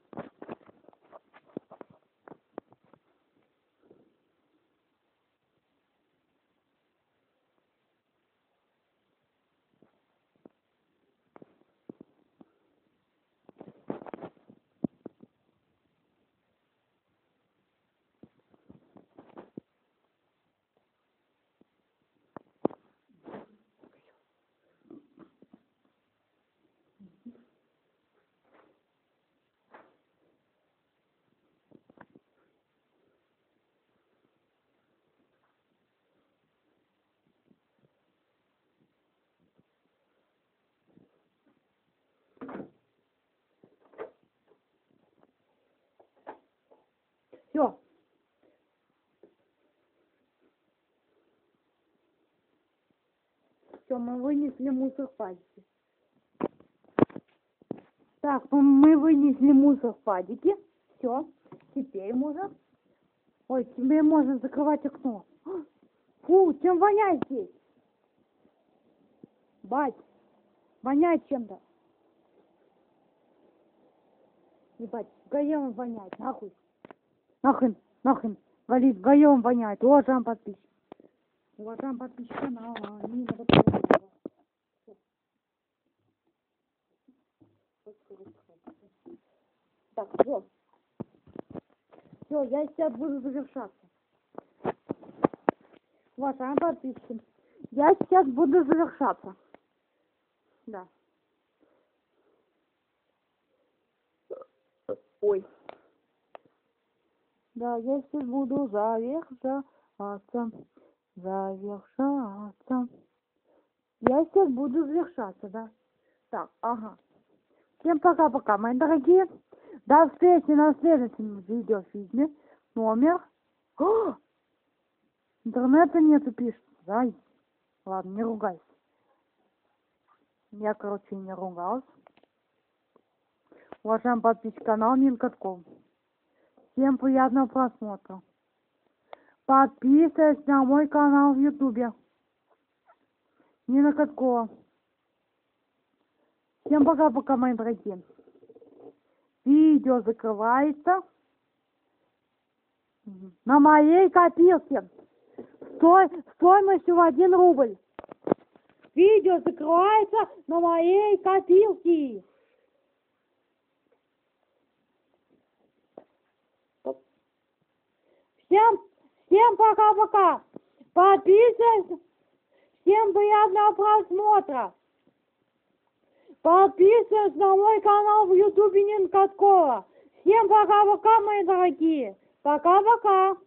Все. Все, мы вынесли мусор в падике. Так, мы вынесли мусор в падике. Все. Теперь можно. Ой, теперь можно закрывать окно. Фу, чем воняет здесь? Бать, воняет чем-то. Ебать, гаем воняет, нахуй. Нахрен, валит, гаем воняет. Уважаем подписчик. Уважаем подписчик канала. Не надо трогать. Так, все. Все, я сейчас буду завершаться. Уважаемые подписчики, я сейчас буду завершаться. Да. Ой. Да, я сейчас буду завершаться. Я сейчас буду завершаться, да. Так, ага. Всем пока-пока, мои дорогие. До встречи на следующем видеофильме. Номер. О! Интернета нету, пишет. Да? Ладно, не ругайся. Я, короче, не ругался. Уважаемый подписчик канала Минкатков. Всем приятного просмотра. Подписывайтесь на мой канал в Ютубе. Нина Каткова. Всем пока-пока, мои дорогие. Видео закрывается на моей копилке стоимостью в 1 рубль. Видео закрывается на моей копилке. Всем пока-пока. Подписывайтесь. Всем приятного просмотра. Подписывайтесь на мой канал в Ютубе Нина Каткова. Всем пока-пока, мои дорогие. Пока-пока.